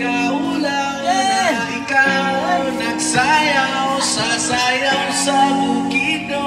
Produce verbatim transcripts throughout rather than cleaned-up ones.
kaulaw na ikaw nagsayaw sa sayaw sa bukido.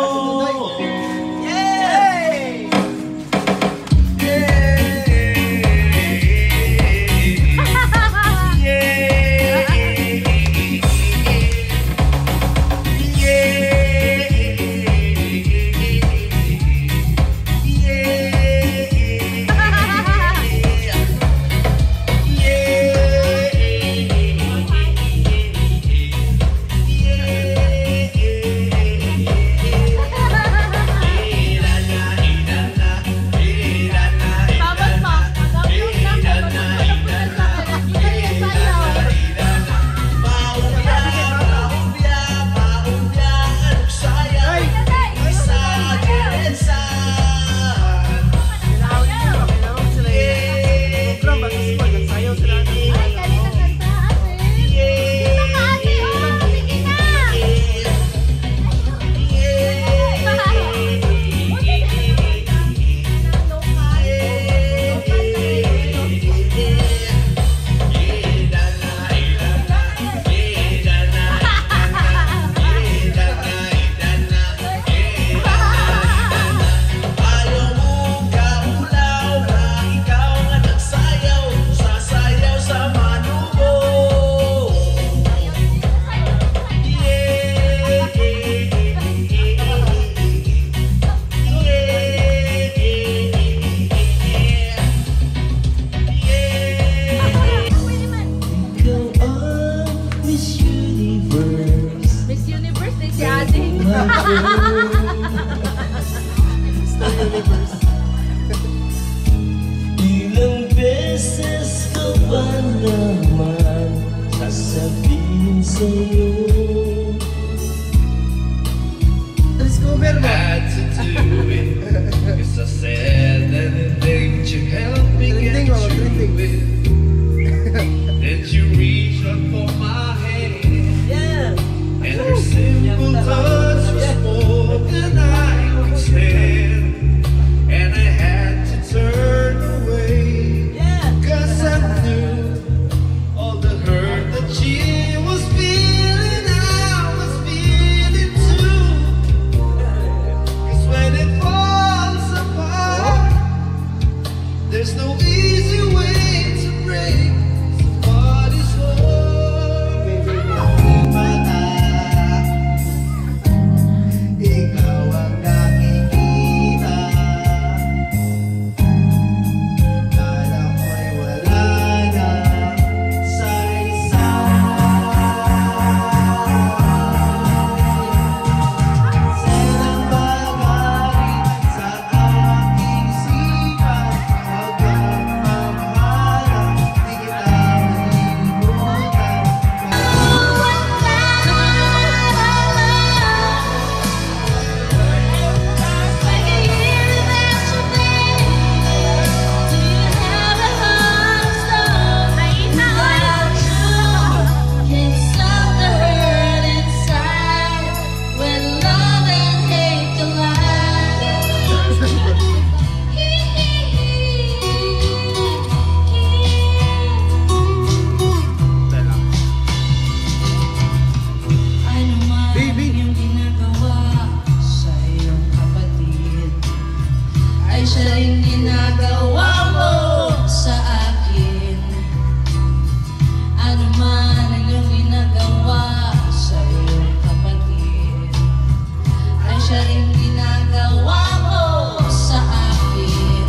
Ilang beses ko ba naman sasabihin sa'yo? Discover mo! Had to do it, cause I said anything to help me get through it. Then you reach up for my hand, yeah. And her simple touch was more than I could stand. And I had to turn away, yeah. Cause I knew all the hurt that she was feeling, I was feeling too. Cause when it falls apart, there's no easy way to break somebody's heart. Ikaw ang nakikita, kala mo'y wala na sa isa. Silang bagay sa aking isipan, hanggang mamahalang di kita malilimutan. Siya rin ginagawa mo sa akin. Ano man ang iyong ginagawa sa iyong kapatid, ay siya rin ginagawa mo sa akin.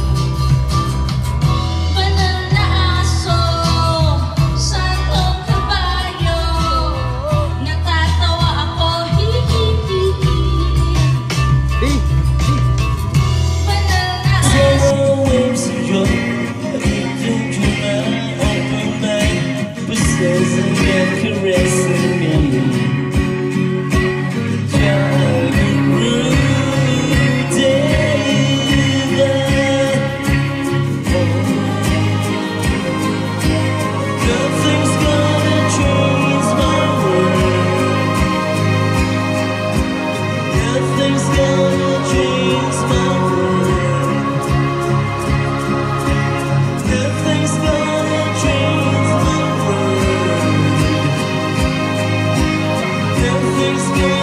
Banal na aso, santong kabayo, natatawa ako, hi-hi-hi-hi. Waves of joy, I keep thinking my open mind, possessing and caressing me. Jogging rooted nothing's gonna change my world. Nothing's gonna change my world. Nothing's gonna change my is gone.